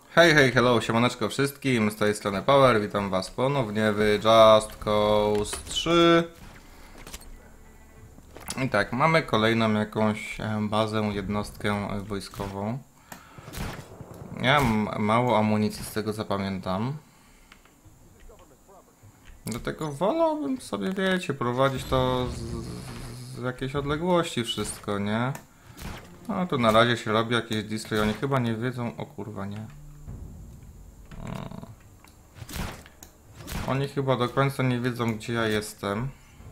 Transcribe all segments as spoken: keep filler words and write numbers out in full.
Hej, hej, hello, siemaneczko wszystkim, z tej strony Power, witam was ponownie w Just Cause trzy. I tak, mamy kolejną jakąś e, bazę, jednostkę e, wojskową. Ja mam mało amunicji, z tego co pamiętam. Dlatego wolałbym sobie, wiecie, prowadzić to z, z jakiejś odległości wszystko, nie? No tu na razie się robi jakieś display, oni chyba nie wiedzą, o kurwa nie. Oni chyba do końca nie wiedzą, gdzie ja jestem.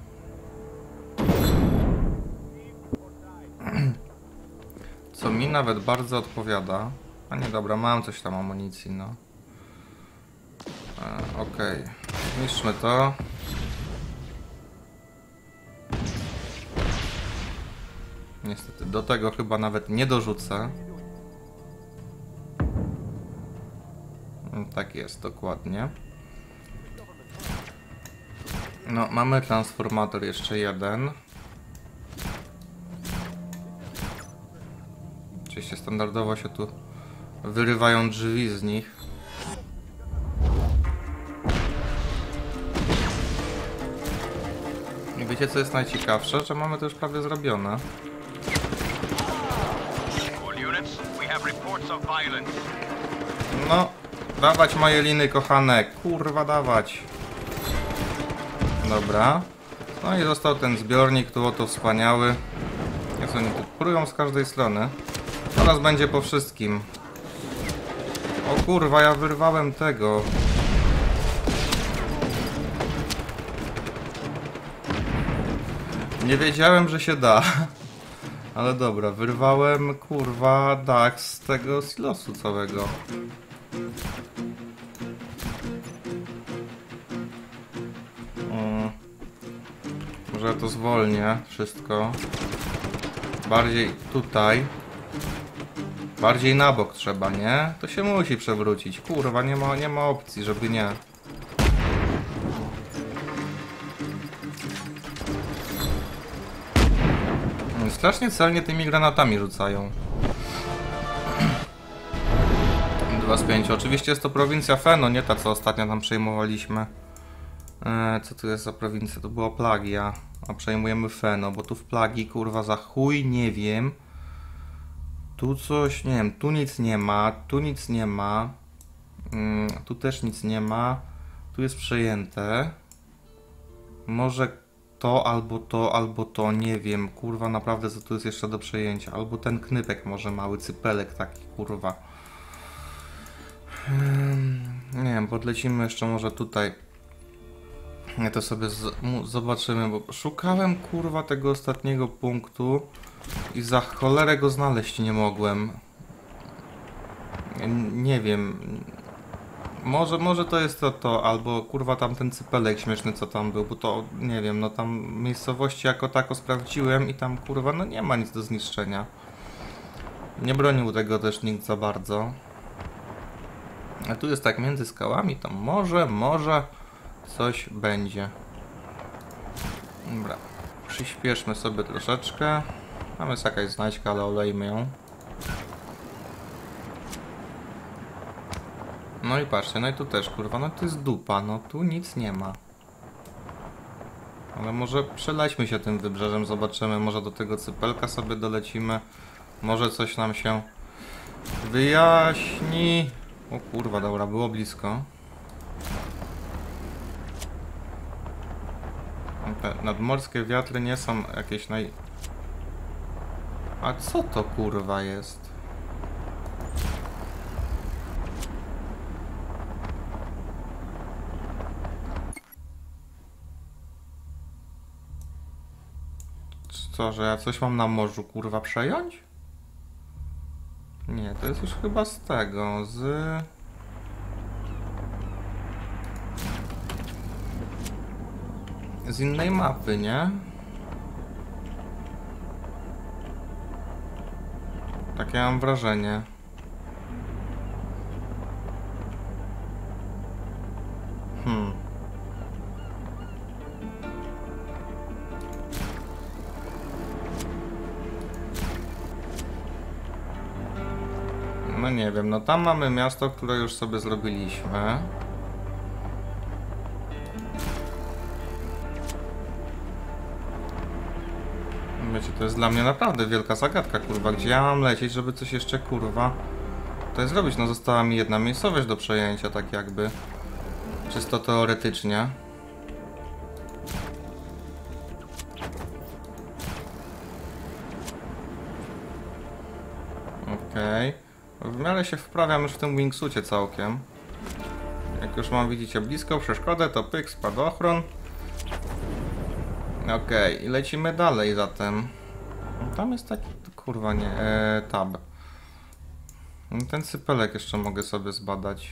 Co mi nawet bardzo odpowiada. A nie, dobra, mam coś tam amunicji, no. E, Okej. Okay. Zniszczmy to. Niestety, do tego chyba nawet nie dorzucę. Tak jest, dokładnie. No, mamy transformator jeszcze jeden. Oczywiście standardowo się tu wyrywają drzwi z nich. I wiecie, co jest najciekawsze? Że mamy to już prawie zrobione. No, dawać moje liny, kochane. Kurwa, dawać. Dobra. No i został ten zbiornik, tu oto wspaniały. Jak oni tu prują z każdej strony. Teraz będzie po wszystkim. O kurwa, ja wyrwałem tego. Nie wiedziałem, że się da. Ale dobra, wyrwałem kurwa dach z tego silosu całego. Hmm. Może to zwolnię wszystko. Bardziej tutaj. Bardziej na bok trzeba, nie? To się musi przewrócić. Kurwa, nie ma, nie ma opcji, żeby nie. Strasznie celnie tymi granatami rzucają. dwa z pięciu. Oczywiście jest to prowincja Feno, nie ta, co ostatnio tam przejmowaliśmy. Eee, co tu jest za prowincja? To była Plagia. A przejmujemy Feno, bo tu w Plagi, kurwa, za chuj nie wiem. Tu coś, nie wiem, tu nic nie ma, tu nic nie ma. Mm, tu też nic nie ma. Tu jest przejęte. Może to, albo to, albo to, nie wiem. Kurwa, naprawdę co tu jest jeszcze do przejęcia. Albo ten knypek może, mały cypelek taki, kurwa. Hmm, nie wiem, podlecimy jeszcze może tutaj. Ja to sobie z, zobaczymy, bo szukałem, kurwa, tego ostatniego punktu i za cholerę go znaleźć nie mogłem. Nie wiem. Może, może to jest to, to, albo kurwa tamten cypelek śmieszny, co tam był, bo to, nie wiem, no tam miejscowości jako tako sprawdziłem i tam, kurwa, no nie ma nic do zniszczenia. Nie bronił tego też nikt za bardzo. A tu jest tak między skałami, to może, może coś będzie. Dobra, przyspieszmy sobie troszeczkę. Tam jest jakaś znajdźka, ale olejmy ją. No i patrzcie, no i tu też, kurwa, no to jest dupa, no tu nic nie ma. Ale może przelećmy się tym wybrzeżem, zobaczymy, może do tego cypelka sobie dolecimy. Może coś nam się wyjaśni. O kurwa, dobra, było blisko. Te nadmorskie wiatry nie są jakieś naj... A co to kurwa jest? Co, że ja coś mam na morzu, kurwa, przejąć? Nie, to jest już chyba z tego, z... Z innej mapy, nie? Takie mam wrażenie. Hmm. No nie wiem, no tam mamy miasto, które już sobie zrobiliśmy. Wiecie, to jest dla mnie naprawdę wielka zagadka, kurwa, gdzie ja mam lecieć, żeby coś jeszcze, kurwa, tutaj zrobić. No została mi jedna miejscowość do przejęcia, tak jakby, czysto teoretycznie. Okej. Okay. W miarę się wprawiam już w tym wingsucie całkiem. Jak już mam, widzicie, blisko przeszkodę, to pyk, spadochron. Okej, okay. I lecimy dalej zatem. Tam jest taki, kurwa nie, e, tab. Ten cypelek jeszcze mogę sobie zbadać.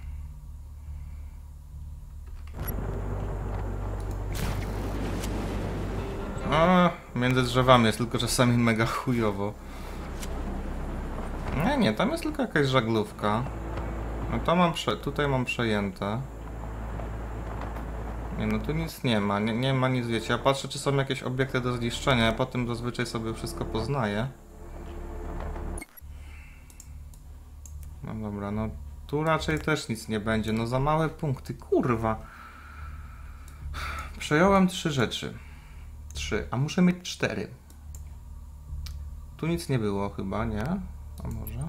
O, między drzewami jest, tylko czasami mega chujowo. Nie, nie, tam jest tylko jakaś żaglówka. No to mam prze... tutaj mam przejęte. Nie, no tu nic nie ma, nie, nie ma nic, wiecie. Ja patrzę, czy są jakieś obiekty do zniszczenia, a potem zazwyczaj sobie wszystko poznaję. No dobra, no tu raczej też nic nie będzie, no za małe punkty, kurwa. Przejąłem trzy rzeczy. Trzy, a muszę mieć cztery. Tu nic nie było chyba, nie? A może?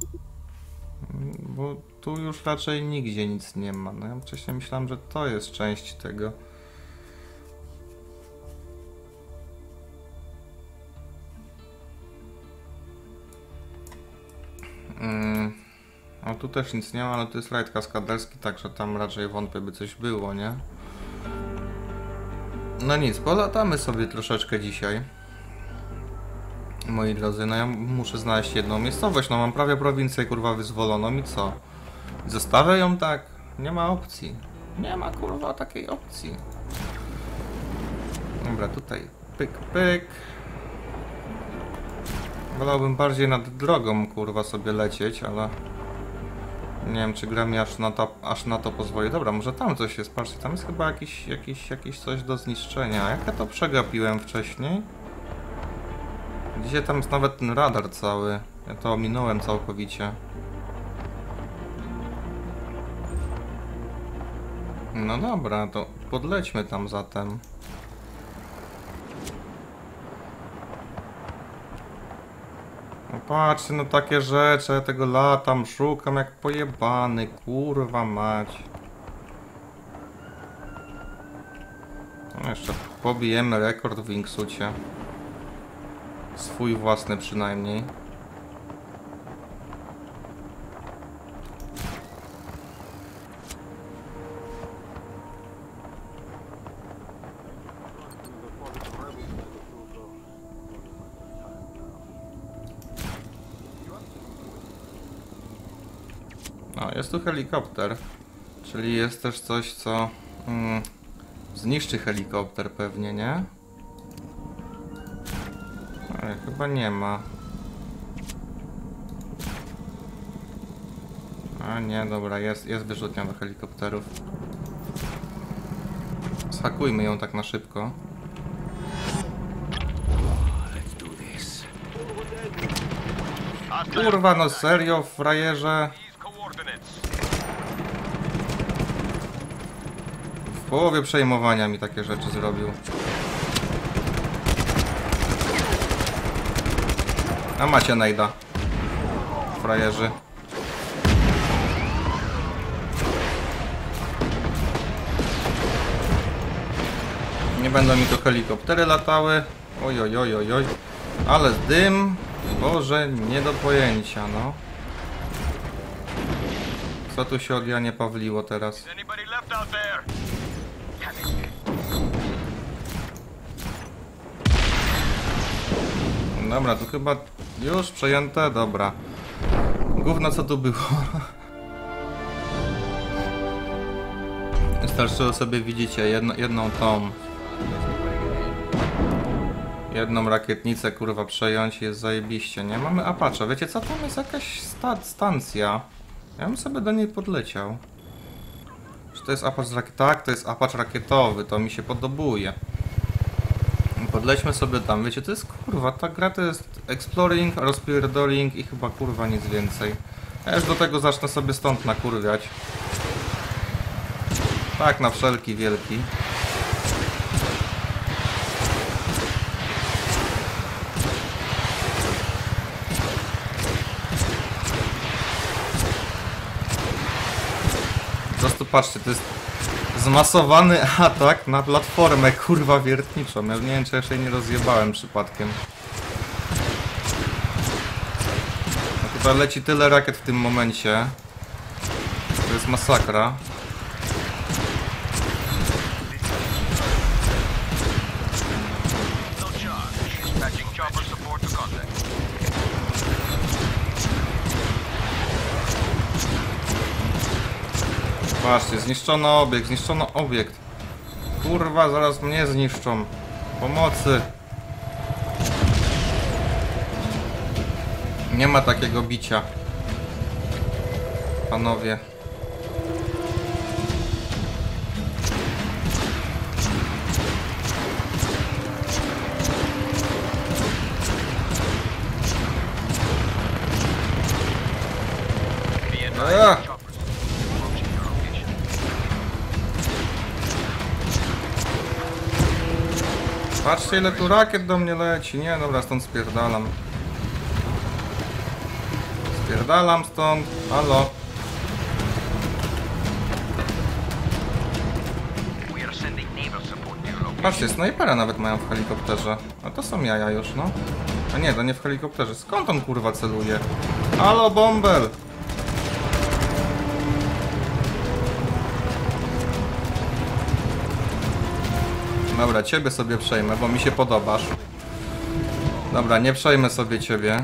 Bo tu już raczej nigdzie nic nie ma. No ja wcześniej myślałem, że to jest część tego. Mm. A tu też nic nie ma, ale to jest rajd kaskaderski, także tam raczej wątpię, by coś było, nie? No nic, polatamy sobie troszeczkę dzisiaj. Moi drodzy, no ja muszę znaleźć jedną miejscowość, no mam prawie prowincję, kurwa, wyzwoloną i co? Zostawię ją tak? Nie ma opcji. Nie ma, kurwa, takiej opcji. Dobra, tutaj pyk, pyk. Wolałbym bardziej nad drogą, kurwa, sobie lecieć, ale... Nie wiem, czy gra mi aż na to, aż na to pozwoli. Dobra, może tam coś jest, patrzcie, tam jest chyba jakiś, jakiś, jakiś coś do zniszczenia. Jak ja to przegapiłem wcześniej? Dzisiaj tam jest nawet ten radar cały. Ja to ominąłem całkowicie. No dobra, to podlećmy tam zatem. No patrzcie, no takie rzeczy, ja tego latam, szukam jak pojebany, kurwa mać. No jeszcze pobijemy rekord w wingsucie. Swój własny przynajmniej. No, jest tu helikopter, czyli jest też coś, co mm, zniszczy helikopter pewnie, nie? Ale chyba nie ma. A nie, dobra, jest, jest wyrzutnia do helikopterów. Zhakujmy ją tak na szybko. Kurwa, no serio, frajerze? W połowie przejmowania mi takie rzeczy zrobił. A macie najda, frajerzy. Nie będą mi tu helikoptery latały. Oj, oj, oj, oj, oj. Ale dym, Boże, nie do pojęcia, no. Co tu się od Janie Pawliło teraz? Dobra, tu chyba już przejęte, dobra. Gówno co tu było. Wystarczyło sobie, widzicie, jedno, jedną tą jedną rakietnicę, kurwa, przejąć i jest zajebiście, nie? Mamy Apache, wiecie co? Tam jest jakaś sta stacja. Ja bym sobie do niej podleciał. Czy to jest Apache rakietowy? Tak, to jest Apache rakietowy, to mi się podobuje. Podlećmy sobie tam, wiecie, to jest, kurwa, ta gra to jest exploring, rozpierdoling i chyba, kurwa, nic więcej. Ja już do tego zacznę sobie stąd nakurwiać. Tak, na wszelki wielki. Po prostu patrzcie, to jest zmasowany atak na platformę, kurwa, wiertniczą. Ja nie wiem, czy jeszcze jej nie rozjebałem przypadkiem. No tutaj leci tyle rakiet w tym momencie. To jest masakra. Patrzcie, zniszczono obiekt, zniszczono obiekt. Kurwa, zaraz mnie zniszczą. Pomocy. Nie ma takiego bicia. Panowie. Ech. Patrzcie, ile tu rakiet do mnie leci. Nie, dobra, stąd spierdalam. Spierdalam stąd. Halo. Patrzcie, snajpera nawet mają w helikopterze. A to są jaja już, no. A nie, to nie w helikopterze. Skąd on kurwa celuje? Halo, bąbel! Dobra, ciebie sobie przejmę, bo mi się podobasz. Dobra, nie przejmę sobie ciebie.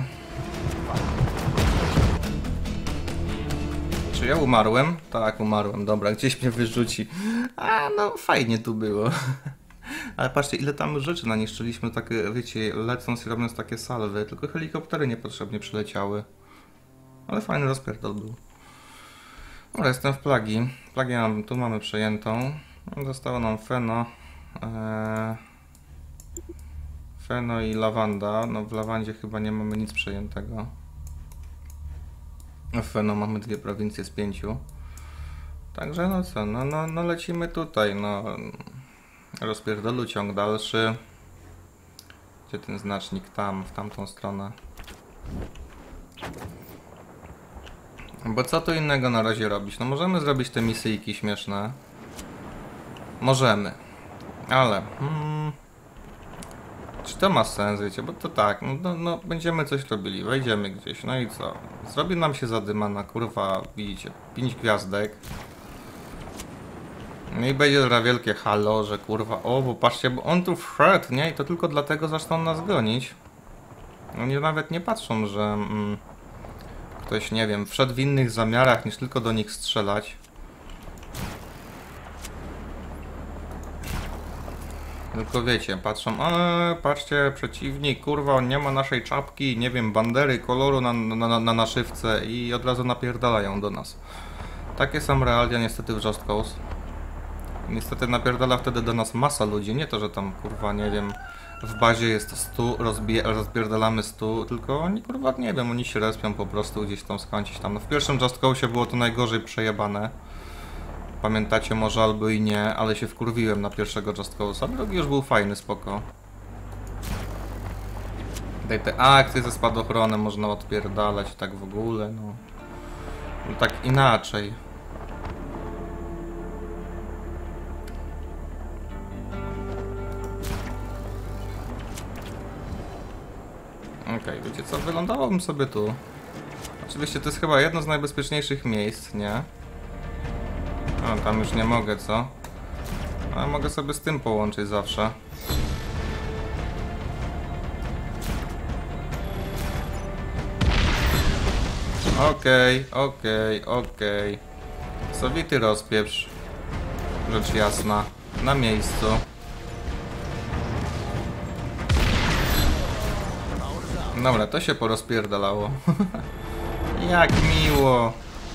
Czy ja umarłem? Tak, umarłem. Dobra, gdzieś mnie wyrzuci. A, no fajnie tu było. Ale patrzcie, ile tam rzeczy naniszczyliśmy, takie, wiecie, lecąc i robiąc takie salwy. Tylko helikoptery niepotrzebnie przyleciały. Ale fajny rozpierdol był. Dobra, jestem w plagi. Plagi mam, tu mamy przejętą. Zostało nam feno. Eee, feno i lawanda. No w lawandzie chyba nie mamy nic przejętego. W feno mamy dwie prowincje z pięciu. Także no co, no, no, no lecimy tutaj, no. Rozpierdolu, ciąg dalszy. Gdzie ten znacznik? Tam, w tamtą stronę. Bo co tu innego na razie robić? No możemy zrobić te misyjki śmieszne. Możemy. Ale... Hmm, czy to ma sens, wiecie? Bo to tak, no, no, no będziemy coś robili, wejdziemy gdzieś, no i co? Zrobi nam się zadymana, kurwa, widzicie, pięć gwiazdek. No i będzie teraz wielkie halo, że kurwa, o, bo patrzcie, bo on tu wszedł, nie? I to tylko dlatego zaczną nas gonić. Oni nawet nie patrzą, że mm, ktoś, nie wiem, wszedł w innych zamiarach niż tylko do nich strzelać. Tylko wiecie, patrzą, eee, patrzcie, przeciwnik, kurwa, on nie ma naszej czapki, nie wiem, bandery, koloru na, na, na, na naszywce i od razu napierdalają do nas. Takie są realia niestety w Just Cause. Niestety napierdala wtedy do nas masa ludzi, nie to, że tam, kurwa, nie wiem, w bazie jest stu, rozpierdalamy stu, tylko oni, kurwa, nie wiem, oni się respią po prostu gdzieś tam skądś tam. No, w pierwszym Just Cause było to najgorzej przejebane. Pamiętacie może albo i nie, ale się wkurwiłem na pierwszego Just Cause, a drugi już był fajny, spoko. Tutaj te akcje ze spadochronem można odpierdalać, tak w ogóle, no. No tak inaczej. Okej, okay, wiecie co, wylądowałbym sobie tu. Oczywiście to jest chyba jedno z najbezpieczniejszych miejsc, nie? No, tam już nie mogę, co? Ale mogę sobie z tym połączyć zawsze. Okej, okay, okej, okay, okej. Okay. Sowity rozpieprz. Rzecz jasna. Na miejscu. Dobra, to się porozpierdalało. Jak miło.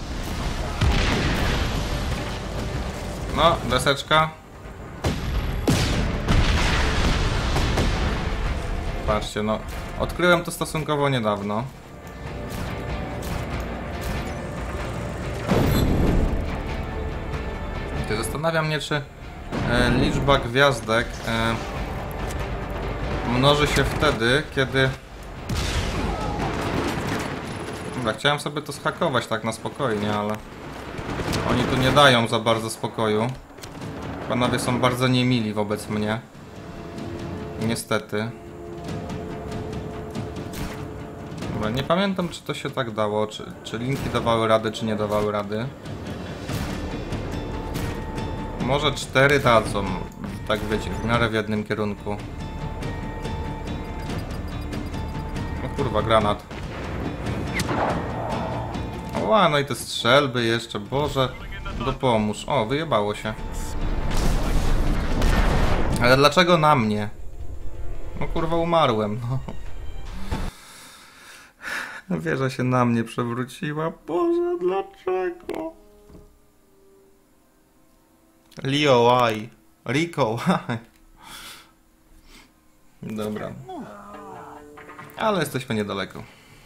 No, deseczka. Patrzcie, no. Odkryłem to stosunkowo niedawno. Zastanawiam mnie, czy e, liczba gwiazdek e, mnoży się wtedy, kiedy... Dobra, chciałem sobie to zhakować tak na spokojnie, ale oni tu nie dają za bardzo spokoju. Panowie są bardzo niemili wobec mnie. Niestety. Dobra, nie pamiętam, czy to się tak dało, czy, czy linki dawały rady, czy nie dawały rady. Może cztery dadzą, tak wiecie, w miarę w jednym kierunku. O kurwa, granat. Oła, no i te strzelby jeszcze, Boże, dopomóż. O, wyjebało się. Ale dlaczego na mnie? No kurwa, umarłem, no. Wieża się na mnie przewróciła. Boże, dlaczego? Leo, why? Rico, why? Dobra. Ale jesteśmy niedaleko.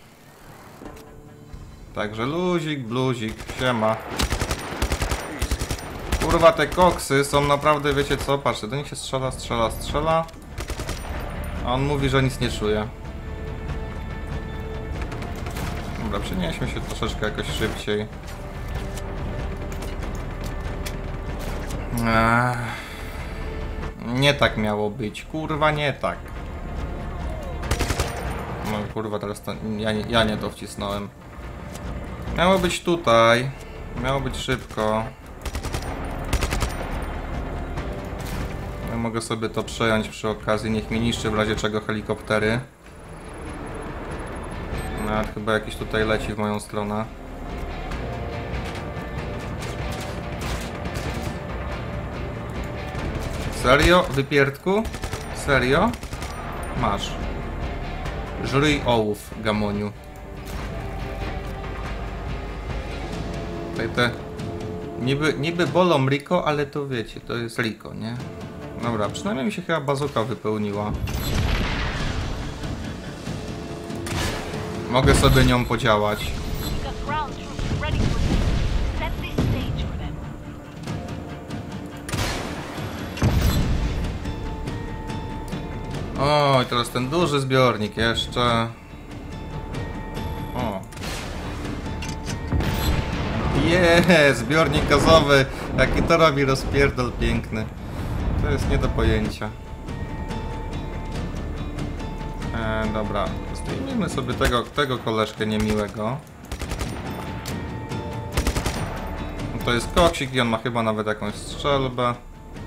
Także luzik, bluzik, siema. Kurwa, te koksy są naprawdę, wiecie co? Patrzcie, do nich się strzela, strzela, strzela. A on mówi, że nic nie czuje. Dobra, przenieśmy się troszeczkę jakoś szybciej. Eee, nie tak miało być, kurwa, nie tak. No kurwa, teraz to ja nie, ja nie to wcisnąłem. Miało być tutaj. Miało być szybko. Ja mogę sobie to przejąć przy okazji. Niech mi niszczy w razie czego helikoptery. Nawet chyba jakiś tutaj leci w moją stronę. Serio? Wypierdku? Serio? Masz. Żryj ołów, gamoniu. Tutaj te... Niby, niby bolą Rico, ale to wiecie, to jest Rico, nie? Dobra, przynajmniej mi się chyba bazuka wypełniła. Mogę sobie nią podziałać. O, i teraz ten duży zbiornik jeszcze. O. Jeee, zbiornik gazowy. Jaki to robi rozpierdol piękny. To jest nie do pojęcia. E, dobra, zdejmijmy sobie tego, tego koleżkę niemiłego. To jest koksik i on ma chyba nawet jakąś strzelbę.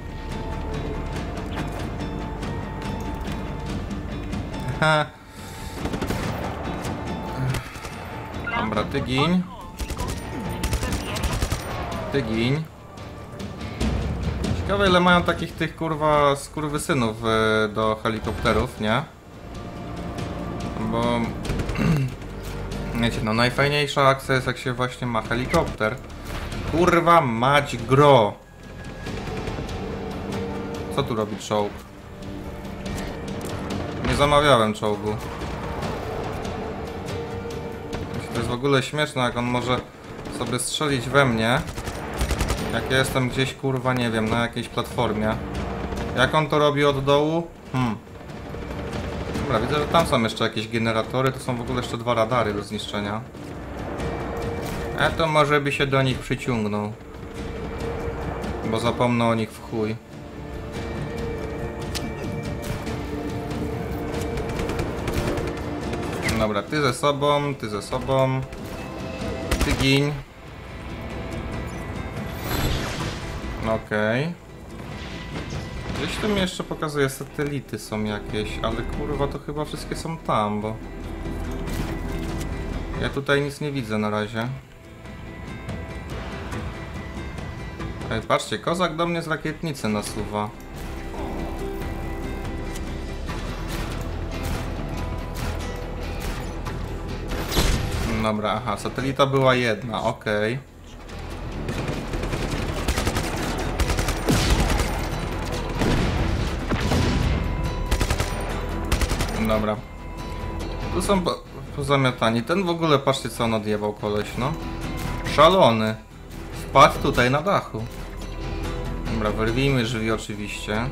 Aha. Dobra, ty giń. Ty giń. Ciekawe, ile mają takich tych kurwa skurwysynów yy, do helikopterów, nie? Bo wiecie, no najfajniejsza akcja jest, jak się właśnie ma helikopter. Kurwa mać gro. Co tu robi czołg? Nie zamawiałem czołgu. To jest w ogóle śmieszne, jak on może sobie strzelić we mnie. Jak ja jestem gdzieś, kurwa, nie wiem, na jakiejś platformie. Jak on to robi od dołu? Hmm. Dobra, widzę, że tam są jeszcze jakieś generatory. To są w ogóle jeszcze dwa radary do zniszczenia. A to może by się do nich przyciągnął. Bo zapomnę o nich w chuj. Dobra, ty ze sobą, ty ze sobą. Ty giń. Okej. Okay. Gdzieś tu mi jeszcze pokazuje, satelity są jakieś, ale kurwa to chyba wszystkie są tam, bo... Ja tutaj nic nie widzę na razie. Ej, patrzcie, kozak do mnie z rakietnicy nasuwa. Dobra, aha, satelita była jedna, okej. Okay. Dobra. Tu są po pozamiatani. Ten w ogóle, patrzcie co on odjebał koleś, no. Szalony. Wpadł tutaj na dachu. Dobra, wyrwijmy drzwi oczywiście.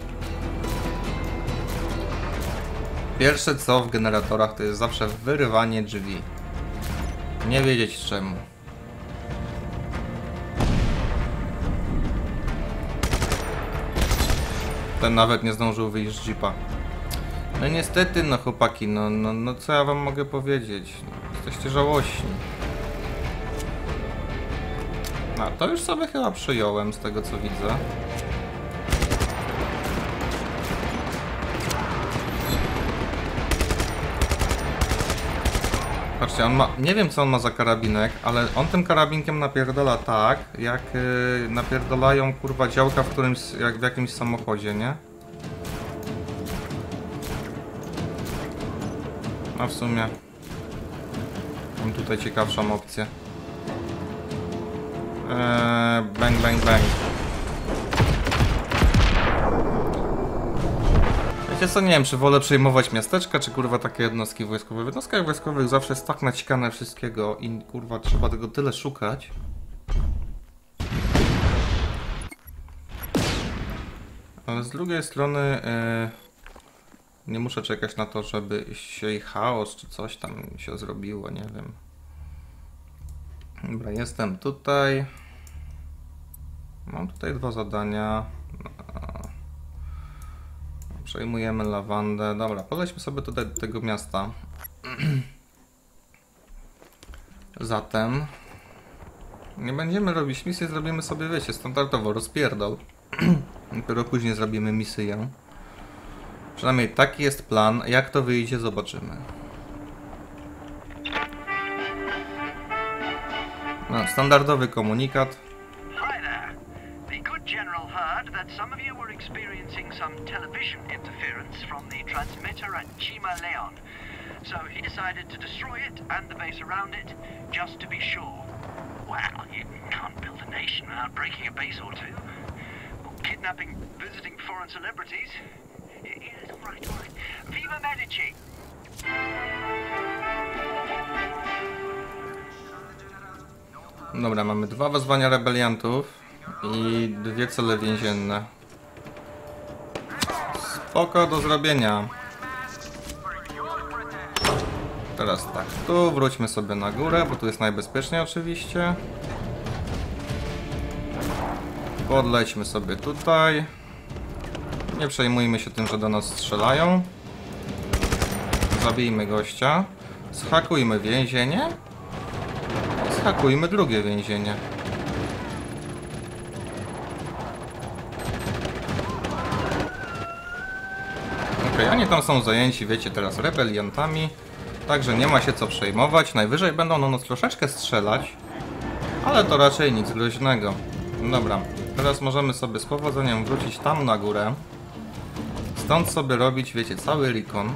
Pierwsze co w generatorach to jest zawsze wyrywanie drzwi. Nie wiedzieć czemu. Ten nawet nie zdążył wyjść z jeepa. No niestety, no chłopaki, no, no, no co ja wam mogę powiedzieć? No, jesteście żałośni. No to już sobie chyba przyjąłem z tego co widzę. Patrzcie, on ma, nie wiem co on ma za karabinek, ale on tym karabinkiem napierdala tak, jak yy, napierdalają kurwa działka w którymś, jak w jakimś samochodzie, nie? A w sumie mam tutaj ciekawszą opcję. Eee, bang, bang, bang. Wiecie co, nie wiem, czy wolę przejmować miasteczka, czy kurwa takie jednostki wojskowe. W jednostkach wojskowych zawsze jest tak naciskane wszystkiego i kurwa trzeba tego tyle szukać. Ale z drugiej strony yy, nie muszę czekać na to, żeby się chaos czy coś tam się zrobiło, nie wiem. Dobra, jestem tutaj. Mam tutaj dwa zadania. Przejmujemy lawandę. Dobra, polećmy sobie tutaj do tego miasta. Zatem nie będziemy robić misji, zrobimy sobie, wiecie, standardowo rozpierdol. Dopiero później zrobimy misję. Przynajmniej taki jest plan. Jak to wyjdzie, zobaczymy. No, standardowy komunikat. General heard that some of you were experiencing some television interference from the transmitter at Chima Leon. So he decided to destroy it and the base around it, just to be sure. Well, you can't build a nation without breaking a base or two. Or kidnapping visiting foreign celebrities. Yes, all right, all right. Viva Medici! Dobra, mamy dwa wezwania rebeliantów i dwie cele więzienne. Spoko, do zrobienia. Teraz tak, tu wróćmy sobie na górę, bo tu jest najbezpieczniej oczywiście. Podlećmy sobie tutaj. Nie przejmujmy się tym, że do nas strzelają. Zabijmy gościa. Zhakujmy więzienie. Zhakujmy drugie więzienie. Okej, okay, oni tam są zajęci, wiecie, teraz rebeliantami. Także nie ma się co przejmować. Najwyżej będą na nas troszeczkę strzelać. Ale to raczej nic groźnego. Dobra, teraz możemy sobie z powodzeniem wrócić tam na górę. Stąd sobie robić, wiecie, cały recon.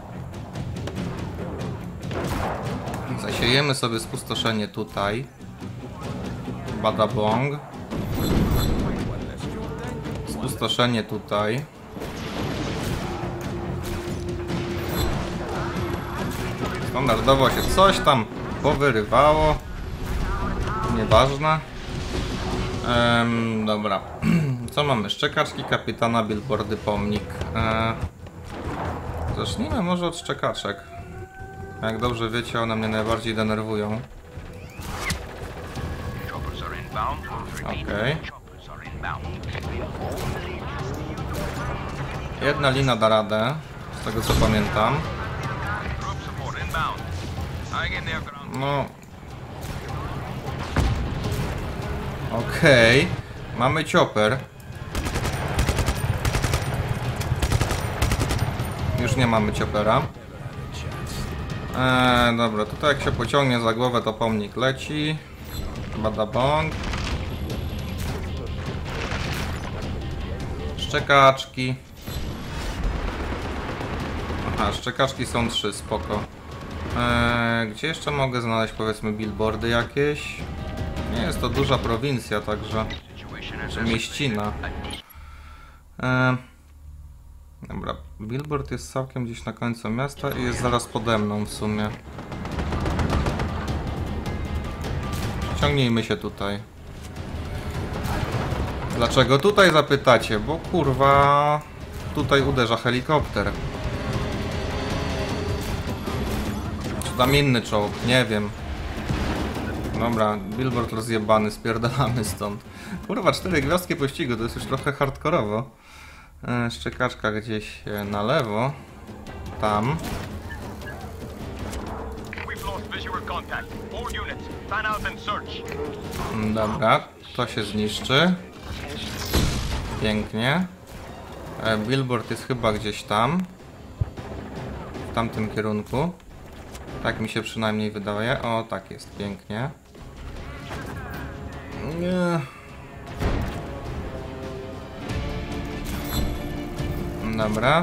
Zasiejemy sobie spustoszenie tutaj. Badabong. Spustoszenie tutaj. Standardowo się coś tam powyrywało. Nieważne. Ehm, dobra. Co mamy? Szczekaczki kapitana, billboardy, pomnik. Eee, zacznijmy może od szczekaczek. Jak dobrze wiecie, one mnie najbardziej denerwują. Okej. Okay. Jedna lina da radę, z tego co pamiętam. No. Okej. Okay. Mamy chopper. Już nie mamy choppera. Eee, dobra, tutaj jak się pociągnie za głowę, to pomnik leci. Badabong. Szczekaczki. Aha, szczekaczki są trzy, spoko. Eee, gdzie jeszcze mogę znaleźć, powiedzmy, billboardy jakieś? Nie jest to duża prowincja, także... Czy mieścina. Eee, dobra, billboard jest całkiem gdzieś na końcu miasta i jest zaraz pode mną w sumie. Ciągnijmy się tutaj. Dlaczego tutaj zapytacie? Bo kurwa tutaj uderza helikopter. Czy tam inny czołg? Nie wiem. Dobra, billboard rozjebany, spierdalamy stąd. Kurwa, cztery gwiazdki pościgu, to jest już trochę hardkorowo. E, szczekaczka gdzieś na lewo. Tam. Dobra, to się zniszczy. Pięknie. E, billboard jest chyba gdzieś tam. W tamtym kierunku. Tak mi się przynajmniej wydaje. O, tak jest, pięknie. Nie. Dobra.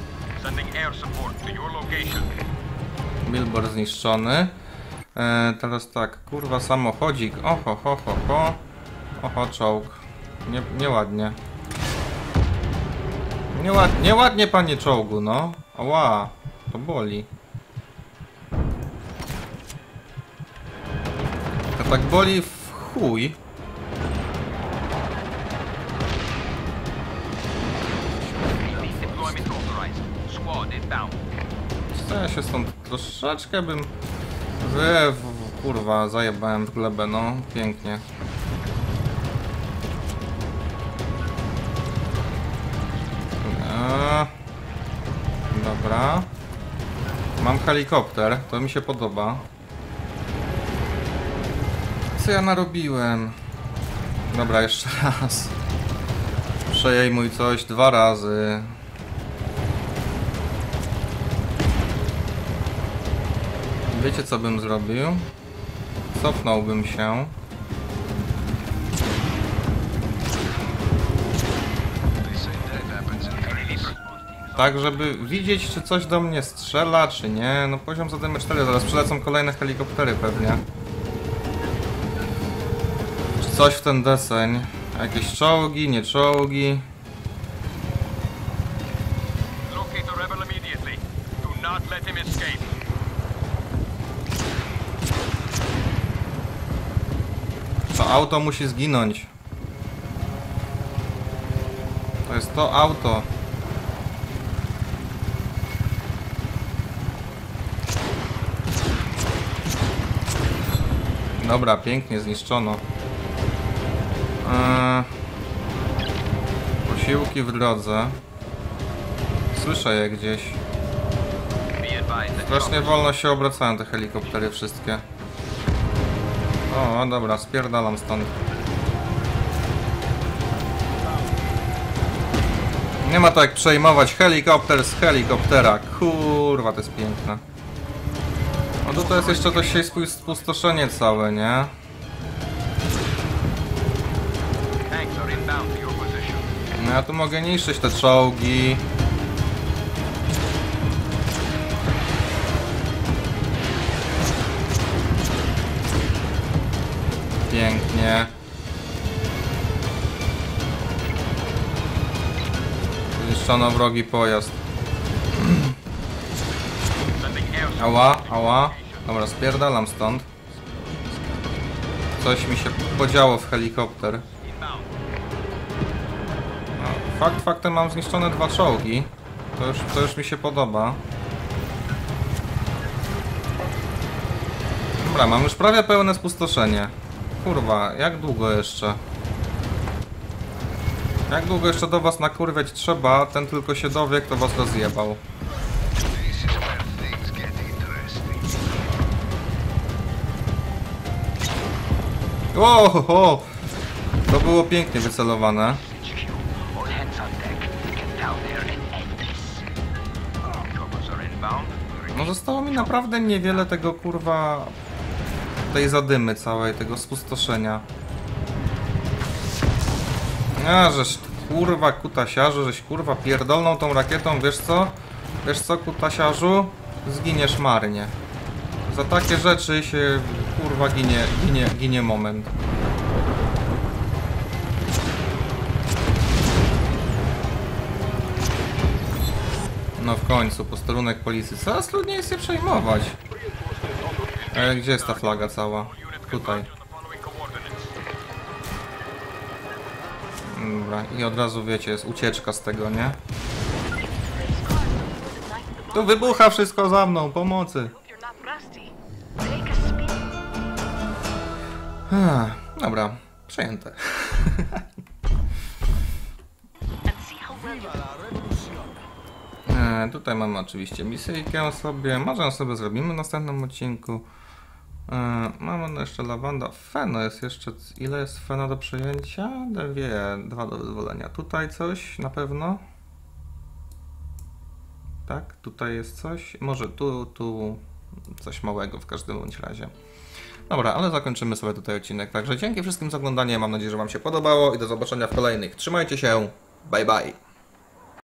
Billboard zniszczony. E, teraz tak, kurwa samochodzik. Oho, ho, ho, ho. Oho, czołg. Nie, nieładnie. Nieładnie, nieładnie, panie czołgu, no. Ała, to boli. To tak boli w chuj. Co ja się stąd troszeczkę bym... Wy, w, w, kurwa, zajebałem w glebę, no. Pięknie. Eee, dobra. Mam helikopter, to mi się podoba. Co ja narobiłem? Dobra, jeszcze raz. Przejmuj coś dwa razy. Wiecie co bym zrobił? Cofnąłbym się. Tak, żeby widzieć, czy coś do mnie strzela, czy nie. No poziom za D cztery, zaraz przylecą kolejne helikoptery pewnie. Czy coś w ten deseń. Jakieś czołgi, nie czołgi. To auto musi zginąć. To jest to auto. Dobra, pięknie zniszczono. Eee, posiłki w drodze. Słyszę je gdzieś. Strasznie wolno się obracają te helikoptery wszystkie. O, dobra, spierdalam stąd. Nie ma to jak przejmować helikopter z helikoptera. Kurwa, to jest piękne. No tutaj jest jeszcze to się spustoszenie całe, nie? No ja tu mogę niszczyć te czołgi. Pięknie. Zniszczono wrogi pojazd. Ała, ała. Dobra, spierdalam stąd. Coś mi się podziało w helikopter. No, fakt faktem mam zniszczone dwa czołgi. To już, to już mi się podoba. Dobra, mam już prawie pełne spustoszenie. Kurwa, jak długo jeszcze? Jak długo jeszcze do was nakurwiać trzeba? Ten tylko się dowie, kto was rozjebał. Ohoho! To było pięknie wycelowane. No zostało mi naprawdę niewiele tego kurwa... tej zadymy całej, tego spustoszenia. A, żeś kurwa kutasiarzu, żeś kurwa pierdolną tą rakietą, wiesz co? Wiesz co, kutasiarzu? Zginiesz marnie. Za takie rzeczy się kurwa ginie, ginie, ginie moment. No w końcu, posterunek policji. Coraz trudniej jest się przejmować. E, gdzie jest ta flaga cała? Tutaj. Dobra, i od razu wiecie, jest ucieczka z tego, nie? Tu wybucha wszystko za mną, pomocy! Ah, dobra, przejęte. e, tutaj mamy oczywiście misyjkę sobie, może sobie zrobimy w następnym odcinku. E, mamy jeszcze lawanda, feno jest jeszcze, ile jest feno do przejęcia? Dwie, dwa do wyzwolenia. Tutaj coś na pewno. Tak, tutaj jest coś, może tu, tu coś małego w każdym bądź razie. Dobra, ale zakończymy sobie tutaj odcinek, także dzięki wszystkim za oglądanie, mam nadzieję, że wam się podobało i do zobaczenia w kolejnych. Trzymajcie się, bye bye!